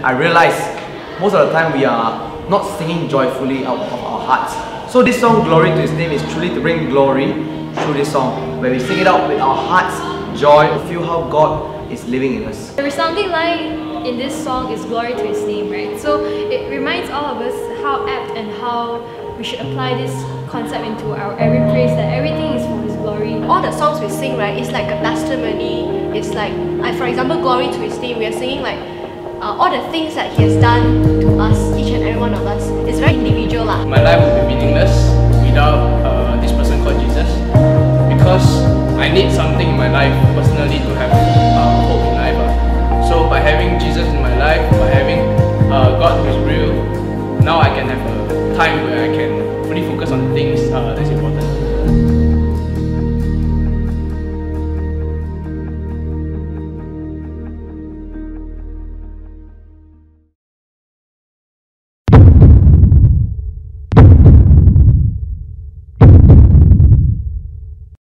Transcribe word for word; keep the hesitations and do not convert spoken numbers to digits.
I realized most of the time we are not singing joyfully out of our hearts. So this song, Glory to His Name, is truly to bring glory through this song, where we sing it out with our hearts, joy, feel how God is living in us. The resounding line in this song is glory to His name, right? So it reminds all of us how apt and how we should apply this concept into our every praise, that everything is for His glory. All the songs we sing, right, it's like a testimony. It's like, like for example, glory to His name. We are singing like uh, all the things that He has done to us, each and every one of us. It's very individual lah. My life would be meaningless without uh, this person called Jesus, because I need something in my life personally to have uh, hope in life. Uh. So by having Jesus in my life, by